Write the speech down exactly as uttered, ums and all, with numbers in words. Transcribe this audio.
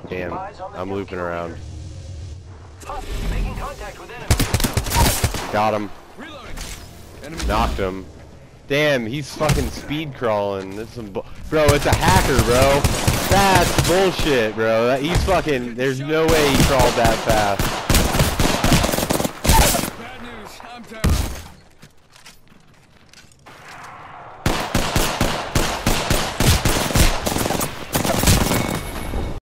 Damn, I'm looping around. Making contact with enemy. Got him. Reloading. Enemy Knocked him. Damn, he's fucking speed crawling. This is some bu bro, it's a hacker, bro. That's bullshit, bro. He's fucking. There's no way he crawled that fast.